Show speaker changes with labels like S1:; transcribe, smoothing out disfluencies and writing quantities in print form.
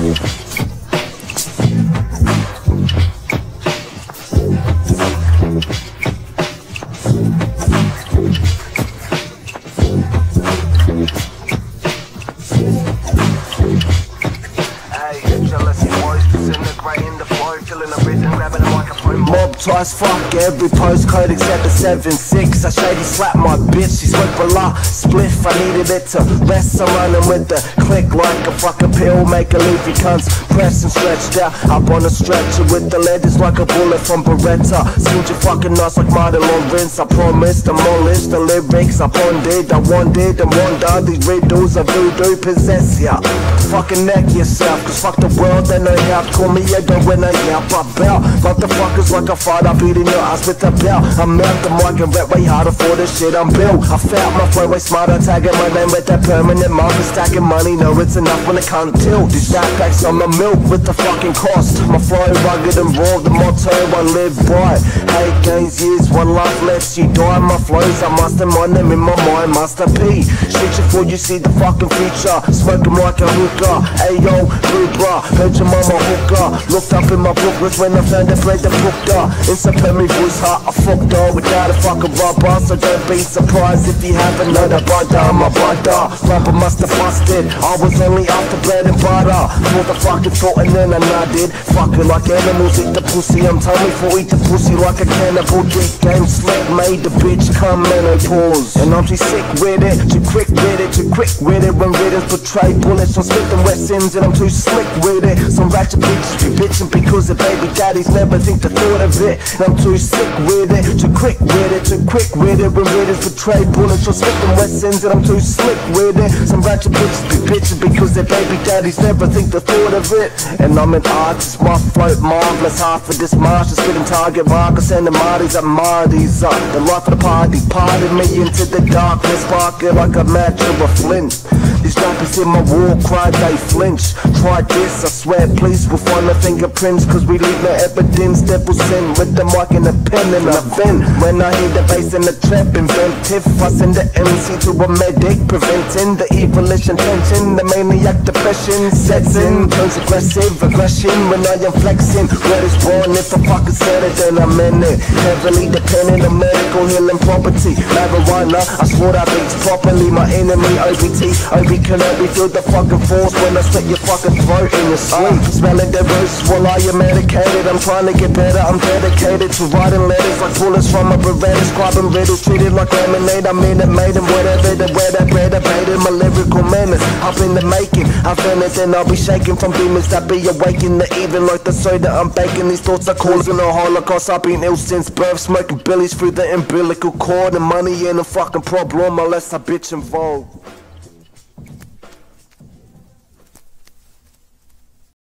S1: Mob twice, fuck every postcode except the 7-6. I shady slap my bitch, she spoke below spliff. I needed it to rest, I'm running with the click like a fucking pill. Make a leafy cunts, pressed and stretched out up on a stretcher with the letters like a bullet from Beretta. Seemed you fucking nuts like Martin Lawrence. I promised, demolished the lyrics I bonded. I wanted and wonder these riddles of voodoo possess ya. Fucking neck yourself, cause fuck the world, they know how. Call me a gun when I yap, I belt motherfuckers like a fight, I beat in your ass with a belt. I'm out the mic and rap way harder for the shit I'm built. I felt my flow way smarter, tagging my name with that permanent marker. Stacking money, no it's enough when it can't tilt. These backpacks on the milk with the fucking cost. My flow rugged and raw, the motto I live by. Hate gains years, one life lets you die. My flows, I must have mind them in my mind, master P. Shit before you see the fucking future. Smoking like a hookah, ayo, blah, heard your mama hooker. Looked up in my booklets when I found a plate that booked her. Inside me voice hot, I fucked her without a fucking rubber. So don't be surprised if you haven't heard a brother, my brother. Rubber must have busted, I was only after bread and butter. Thought the fucking thought and then I nodded. Fucking like animals eat the pussy, I'm tummy for eat the pussy like a cannibal. Deep game slick, made the bitch come menopause. And I'm too sick with it, too quick with it, too quick with it. When riddles betray bullets on Smith and Wessons, and I'm too slick with it. Some ratchet bitches be bitching because the baby daddies never think the thought of it. And I'm too sick with it, too quick with it, too quick with it. When riddles betray bullets on Smith and Wessons, and I'm too slick with it. Some ratchet bitches be bitching because their baby daddies never think the thought of it. And I'm an artist, my float marvelous. Half of this march is spitting target markers, sending Marty's at Marty's up. The life of the party, parted me into the darkness, sparking like a match of a flint. These rappers in my war cry, they flinch. Try this, I swear police will find the fingerprints, cause we leave no evidence. Devil sin with the mic and a pen and a vent. When I hear the bass and the trap, inventive. I send the MC to a medic, preventing the evilish intention. The maniac depression sets in, turns aggressive aggression when I am flexing. Where is born, if I fucking said it then I'm in it. Heavily dependent on medical healing property. Marijuana, I swore that beats properly. My enemy, OBT, OB can help me feel the fucking force when I split your fucking throat in your sleep. Smelling the roots while I am medicated. I'm trying to get better, I'm dedicated to writing letters like bullets from a Beretta. Scribing riddles, treated like lemonade. I'm in it, made them whatever, the way that bread abated. My lyrical menace, up in the making. I feel it, then I'll be shaking from demons that be awakened. Even like the soda I'm baking. These thoughts are causing a holocaust. I've been ill since birth, smoking billies through the umbilical cord. And money ain't a fucking problem unless I bitch involved.